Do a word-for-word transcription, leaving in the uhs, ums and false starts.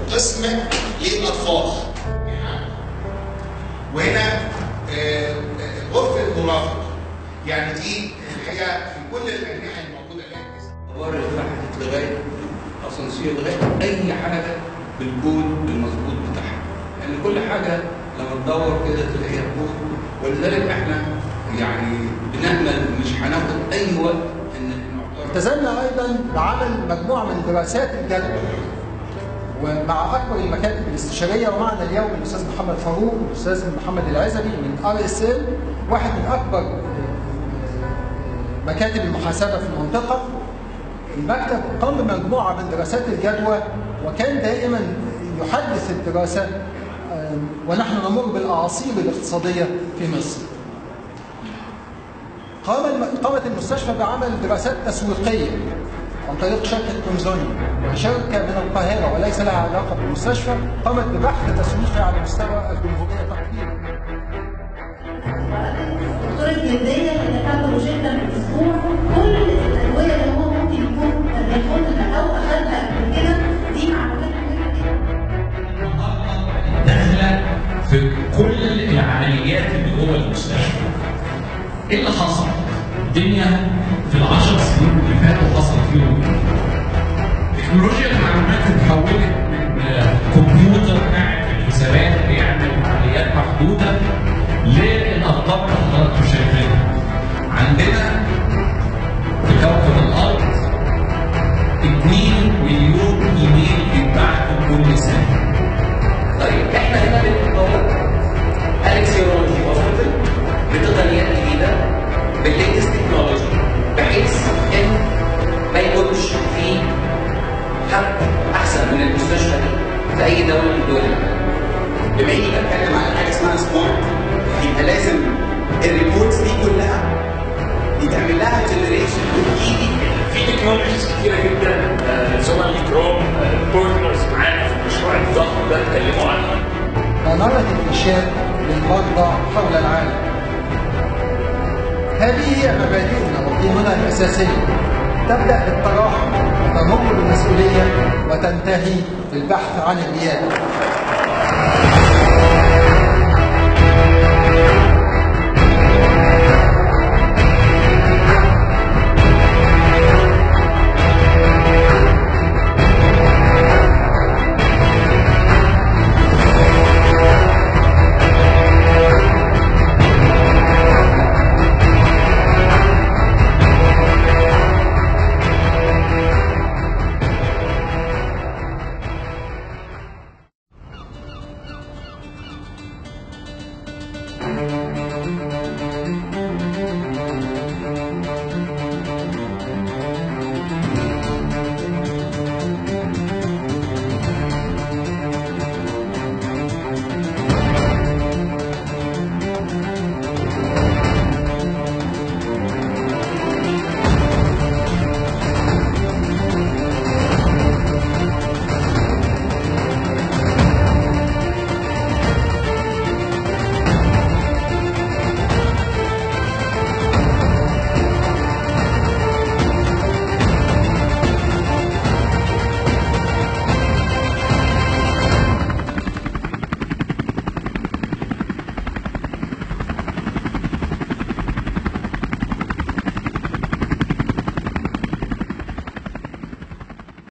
قسم للاطفال. وهنا غرفه المرافق. يعني دي الحقيقه في كل الاجنحه الموجوده الان. دوار اتفتحت لغايه اسانسير لغايه اي حاجه بالكود المظبوط بتاعها. يعني كل حاجه لما تدور كده تلاقيها كود، ولذلك احنا يعني بنأمل مش هناخد اي وقت ان التزمنا ايضا بعمل مجموعه من دراسات الجدوى ومع اكبر المكاتب الاستشاريه، ومعنا اليوم الاستاذ محمد فاروق والاستاذ محمد العزبي من ار اس ال، واحد من اكبر مكاتب المحاسبه في المنطقه. المكتب قام بمجموعه من دراسات الجدوى وكان دائما يحدث الدراسه، ونحن نمر بالاعاصير الاقتصاديه في مصر. قام قامت المستشفى بعمل دراسات تسويقيه عن طريق شركه كونزوني، شركه من القاهره وليس لها علاقه بالمستشفى، قامت ببحث تسويقي على مستوى الجمهوريه تقريبا. الدكتور الجلديه اللي كانت روجيتا من اسبوع، كل الادويه اللي هو ممكن يكون بياخدها او اخذها قبل كده دي معلومات مهمه جدا. داخله في كل العمليات اللي جوه المستشفى. ايه اللي حصل؟ الدنيا في العشر سنين اللي فاتوا حصل فيهم ايه؟ تكنولوجيا المعلومات اتحولت من كمبيوتر قاعد في الحسابات بيعمل عمليات محدوده للارقام اللي حضراتكم شايفينها. عندنا في كوكب الارض اتنين مليون ايميل بيتبعتوا كل سنه. طيب احنا هنا بنطور الكسيولوجي وصلت بتقنيات جديده بالليتست تكنولوجي بحيث ان ما يكونش في حد احسن من المستشفى دي في اي دوله من الدول العالم. بما اني بتكلم عن حاجه اسمها سمارت، يبقى لازم الريبورتس دي كلها يتعمل لها جنريشن بايدي. في تكنولوجيز كتيره جدا زملاء الكرام بارتنرز معانا في المشروع الضخم ده اتكلموا عنها. مناره الارشاد للمرضى حول العالم. هذه هي مبادئنا وقيمنا الاساسيه، تبدا بالتراحم وتمر بالمسؤوليه وتنتهي بالبحث عن الرياده.